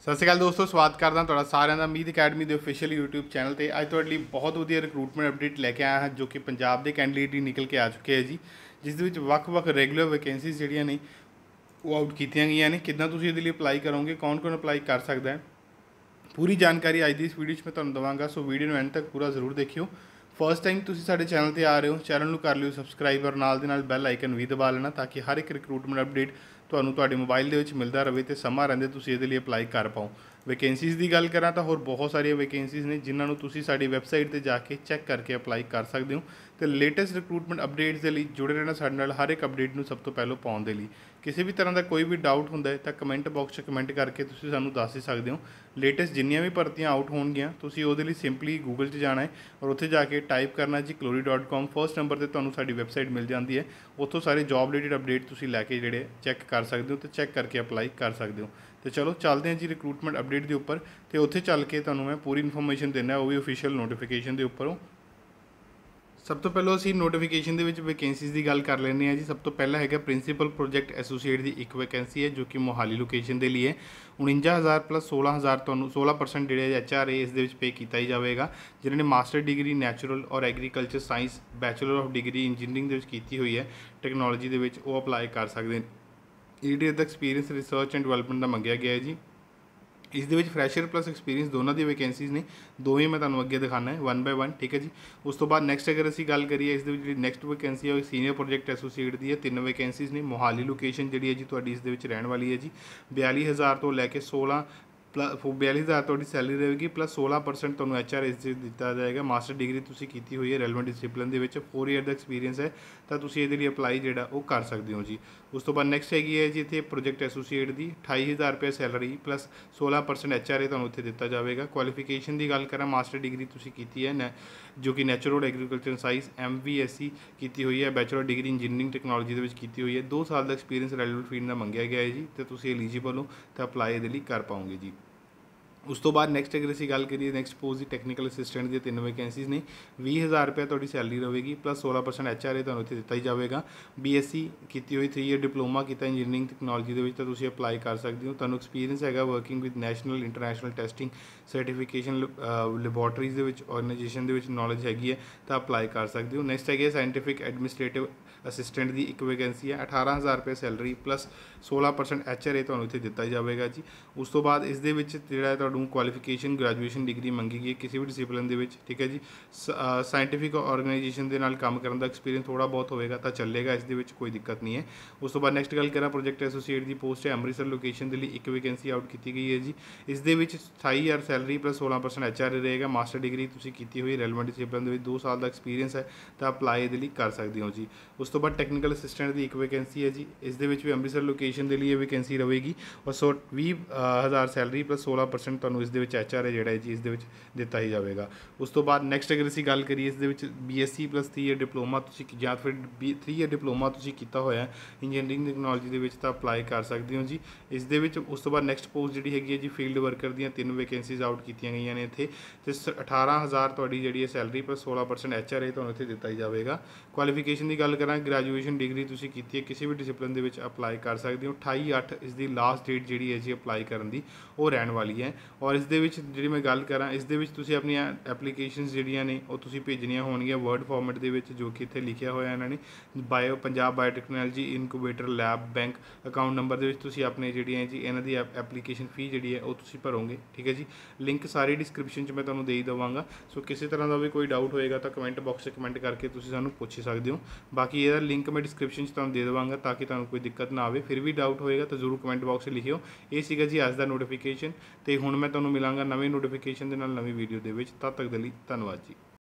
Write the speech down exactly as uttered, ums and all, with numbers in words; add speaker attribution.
Speaker 1: सत श्री अकाल दोस्तों, स्वागत करदा तुहाडा सारिਆਂ ਦਾ ਉਮੀਦ ਅਕੈਡਮੀ ਦੇ ऑफिशियल यूट्यूब चैनल ਤੇ। ਅੱਜ ਤੁਹਾਡੇ ਲਈ ਬਹੁਤ ਵਧੀਆ ਰਿਕਰੂਟਮੈਂਟ ਅਪਡੇਟ ਲੈ ਕੇ ਆਇਆ ਹਾਂ ਜੋ ਕਿ ਪੰਜਾਬ ਦੇ ਕੈਂਡੀਡੇਟ ਹੀ ਨਿਕਲ ਕੇ ਆ ਚੁੱਕੇ ਹੈ ਜੀ, ਜਿਸ ਦੇ ਵਿੱਚ ਵੱਖ-ਵੱਖ ਰੈਗੂਲਰ ਵੈਕੈਂਸੀਜ਼ ਜਿਹੜੀਆਂ ਨੇ ਉਹ ਆਊਟ ਕੀਤੀਆਂ ਗਈਆਂ ਨੇ। ਕਿੱਦਾਂ ਤੁਸੀਂ ਇਹਦੇ ਲਈ ਅਪਲਾਈ ਕਰੋਗੇ, ਕੌਣ-ਕੌਣ ਅਪਲਾਈ ਕਰ ਸਕਦਾ ਹੈ, ਪੂਰੀ ਜਾਣਕਾਰੀ ਅੱਜ ਦੀ ਇਸ ਵੀਡੀਓ 'ਚ ਮੈਂ ਤੁਹਾਨੂੰ ਦਵਾਂਗਾ। ਸੋ ਵੀਡੀਓ ਨੂੰ ਐਂਡ ਤੱਕ ਪੂਰਾ ਜ਼ਰੂਰ ਦੇਖਿਓ। ਫਸਟ ਟਾਈਮ ਤੁਸੀਂ ਸਾਡੇ ਚੈਨਲ ਤੇ ਆ ਰਹੇ ਹੋ, ਚੈਨਲ ਨੂੰ ਕਰ ਲਿਓ ਸਬਸਕ੍ਰਾਈਬ ਔਰ ਨਾਲ ਦੇ ਨਾਲ ਬੈਲ ਆਈਕਨ ਵੀ ਦਬਾ ਲੈਣਾ ਤਾਂ ਕਿ ਹਰ ਇੱਕ ਰਿਕਰੂਟਮੈਂਟ ਅਪਡੇਟ ਤੁਹਾਨੂੰ ਤੁਹਾਡੇ ਮੋਬਾਈਲ ਦੇ ਵਿੱਚ ਮਿਲਦਾ ਰਹੇ ਤੇ ਸਮਾਂ ਰਹਿੰਦੇ ਤੁਸੀਂ ਇਹਦੇ ਲਈ ਅਪਲਾਈ ਕਰ ਪਾਓ। ਵੈਕੈਂਸੀਜ਼ ਦੀ ਗੱਲ ਕਰਾਂ ਤਾਂ ਹੋਰ ਬਹੁਤ ਸਾਰੀਆਂ ਵੈਕੈਂਸੀਜ਼ ਨੇ ਜਿਨ੍ਹਾਂ ਨੂੰ ਤੁਸੀਂ ਸਾਡੀ ਵੈਬਸਾਈਟ ਤੇ ਜਾ ਕੇ ਚੈੱਕ ਕਰਕੇ ਅਪਲਾਈ ਕਰ ਸਕਦੇ ਹੋ। ਤੇ ਲੇਟੈਸਟ ਰਿਕਰੂਟਮੈਂਟ ਅਪਡੇਟਸ ਦੇ ਲਈ ਜੁੜੇ ਰਹਿਣਾ ਸਾਡੇ ਨਾਲ, ਹਰ ਇੱਕ ਅਪਡੇਟ ਨੂੰ ਸਭ ਤੋਂ ਪਹਿਲਾਂ ਪਾਉਣ ਦੇ ਲਈ। ਕਿਸੇ ਵੀ ਤਰ੍ਹਾਂ ਦਾ ਕੋਈ ਵੀ ਡਾਊਟ ਹੁੰਦਾ ਹੈ ਤਾਂ ਕਮੈਂਟ ਬਾਕਸ 'ਚ ਕਮੈਂਟ ਕਰਕੇ ਤੁਸੀਂ ਸਾਨੂੰ ਦੱਸ ਹੀ ਸਕਦੇ ਹੋ। ਲੇਟੈਸਟ ਜਿੰਨੀਆਂ ਵੀ ਭਰਤੀਆਂ ਆਊਟ ਹੋਣਗੀਆਂ ਤੁਸੀਂ ਉਹਦੇ ਲਈ ਸਿੰਪਲੀ ਗੂਗਲ 'ਚ ਜਾਣਾ ਹੈ ਔਰ ਉੱਥੇ ਜਾ ਕੇ ਟਾਈਪ ਕਰਨਾ ਜੀ calorie dot com. First number 'ਤੇ ਤੁਹਾਨੂੰ ਸਾਡੀ ਵੈਬਸਾਈਟ ਮਿਲ ਜਾਂਦੀ ਹੈ, ਉੱਥੋਂ ਸਾਰੇ ਜੋਬ ਰਿਲੇਟਡ ਅਪਡੇਟ ਤੁਸੀਂ ਲੈ ਕੇ ਜਿਹੜੇ ਚੈੱਕ ਕਰ ਸਕਦੇ ਹੋ ਤੇ ਚੈੱਕ ਕਰਕੇ ਅਪਲਾਈ ਕਰ ਸਕਦੇ ਹੋ। तो चलो चलते हैं जी रिक्रूटमेंट अपडेट के उपर, तो उत्थे चल के तुहानूं मैं पूरी इन्फॉर्मेशन देना, वो भी ऑफिशियल नोटिफिकेशन के उपरों। सब तो पहले असीं नोटिफिकेशन के वैकेंसीज़ की गल कर लेंगे हैं जी। सब तो पहला है प्रिंसीपल प्रोजैक्ट एसोसीएट की एक वैकेंसी है जो कि मोहाली लोकेशन के लिए उनंजा हज़ार प्लस सोलह हज़ार तुहानूं सोलह परसेंट जो एच आर ए इस पे किया ही जाएगा। जिन्होंने मास्टर डिग्री नैचुरल और agriculture science, bachelor of degree engineering की हुई है टैक्नोलॉजी के अपलाई कर सकते हैं। ईडी द एक्सपीरियंस रिसर्च एंड डिवेलपमेंट का मंगया गया है जी। इस दे विच फ्रैशर प्लस एक्सपीरियंस दोनों दी वैकेंसीज़ ने, दोवें मैं तुहानूं अगे दिखाना है वन बाय वन, ठीक है जी। उस तो बाद नैक्सट अगर असीं गल करिए इस दे विच नैक्सट वैकेंसी है सीनियर प्रोजैक्ट एसोसीएट की है। तीन वैकेंसीज़ ने, मोहाली लोकेशन जी है जी तुहाडी इस दे विच रहण वाली है जी। बयाली हज़ार तो लैके सोलह प्लस बयाली हज़ार थोड़ी सैलरी रहेगी प्लस सोलह परसेंट तुहानूं एच आर एस दिता जाएगा। मास्टर डिग्री तुसीं कीती हुई है रेलेवेंट डिसिपलिन दे विच, फोर ईयर का एक्सपीरियंस है तो तुसीं इहदे लई अपलाई जिहड़ा वो कर सकते हो जी। उस तो बाद नैक्सट हैगी है जी इत्थे प्रोजैक्ट एसोसीएट की अठाई हज़ार रुपये सैलरी प्लस सोलह परसेंट एच आर ए तुहानूं इत्थे दिता जाएगा। क्वालिफिकेशन की गल करा, मास्टर डिग्री तुसीं कीती है नै जो कि natural agriculture science M V S C की हुई है, बैचलर डिग्री इंजीनियरिंग टैक्नोलॉजी की हुई है। दो साल का एक्सपीरियंस रेलेवेंट फील्ड का मंगया गया है जी, तो तुसीं एलीजिबल हो तो अपलाई इहदे लई कर पाओगे जी। उस तो बाद नैक्सट अगर असीं गल करिए नैक्सट पोस्ट की टैक्नीकल असिस्टेंट दी तीन वैकेंसीज़ ने, भी हज़ार रुपये तुहाडी सैलरी रहेगी प्लस सोलह परसेंट एच आर ए तुहानूं इत्थे दिता ही जाएगा। बी एस सी की हुई थ्री ईयर डिप्लोमा किया इंजीनियरिंग टैक्नोलॉजी के तो तुसीं अपलाई कर सकते हो। तुहानूं एक्सपीरियंस है working with national international testing certification laboratories organization knowledge हैगी है तो अपलाई कर सकते हो। नैक्सट है साइंटिफिक एडमिनिस्ट्रेटिव असिस्टेंट की एक वैकेंसी है, अठारह हज़ार रुपये सैलरी प्लस सोलह परसेंट एच आर ए तुहानूं इत्थे दिता जाएगा जी। उस तो बाद इस दे विच जिहड़ा तुहानूं क्वालिफिकेशन ग्रैजुएशन डिग्री मंगी गई है किसी भी डिसिपलिन दे विच, ठीक है जी। साइंटिफिक ऑर्गेनाइजेशन के नाल काम करने का एक्सपीरियंस थोड़ा बहुत होएगा तो चलेगा, इस दे विच कोई दिक्कत नहीं है। उस तो बाद नैक्सट गल करा प्रोजैक्ट एसोसीएट की पोस्ट है अमृतसर लोकेशन के लिए एक वैकेंसी आउट की गई है जी। इस दे विच अठाई हज़ार सैलरी प्लस सोलह परसेंट एच आर ए रहेगा। मास्टर डिग्री तुसीं कीती हुई रेलेवेंट डिसिपलिन दे विच दो साल का एक्सपीरियंस है तो अपलाई इहदे लई कर सकते हो जी। उस तो बाद टैक्नीकल असिस्टेंट की एक वैकेंसी है जी, इस दे विच भी अमृतसर लोकेशन के लिए वैकेंसी रहेगी और सौ भी हज़ार सैलरी प्लस सोलह परसेंट तुहानूं इस दे विच एच आर ए जिहड़ा है जी इस दे विच दिता ही जाएगा। उस तो बाद नैक्सट अगर असीं गल करिए इस दे विच B S C plus three year diploma तुसीं जां फिर बी थ्री ईयर डिप्लोमा तुसीं कीता होया इंजीनियरिंग टैक्नोलॉजी दे विच तां अपलाई कर सकते हो जी। इस दे विच उस तो बाद नैक्सट पोस्ट जिहड़ी हैगी है जी फील्ड वर्कर दी तीन वैकेंसीज़ आउट कीतियां गईयां ने इत्थे ते अठारह हज़ार तुहाडी जिहड़ी है सैलरी प्लस सोलह परसेंट एच आर ए तुहानूं इत्थे दिता ही जाएगा। क्वालिफिकेशन की गल करा, ग्रैजुएशन डिग्री तुसीं कीती है किसी भी डिसिपलिन दे विच अपलाई कर सकते हो। अठाई अठ इसकी लास्ट डेट जिहड़ी है जी अपलाई करन दी वो रहण वाली है। और इस दे विच जिहड़ी मैं गल करा इस दे विच तुसीं अपनी एप्लीकेशनस जिहड़ियां ने वो तुसीं भेजणियां होणगीਆਂ वर्ड फॉर्मेट दे विच जो कि इत्थे लिखिया होया इन्हां ने bio Punjab biotechnology incubator lab bank account number दे विच तुसीं अपने जिहड़ियां जी इन्हां दी एप्लीकेशन फी जिहड़ी है वो तुसीं भरोगे, ठीक है जी। लिंक सारी डिस्क्रिप्शन च मैं तुहानूं दे ही देवांगा। सो किसी तरह का भी कोई डाउट होएगा तो कमेंट बॉक्स 'ਚ कमेंट करके तुसीं सानूं पुछ सकदे हो। बाकी इहदा लिंक मैं डिस्क्रिप्शन 'ਚ तुहानूं दे देवांगा ताकि तुहानूं कोई दिक्कत ना आवे। फिर भी डाउट होएगा तो जरूर कमेंट बॉक्स 'ਚ लिखियो। ये सीगा जी अज दा नोटिफिकेशन, तो हुण मैं तुहानूं मिलांगा नवीं नोटिफिकेशन दे नाल नवीं वीडियो दे विच। तद तक दे लई धन्नवाद जी।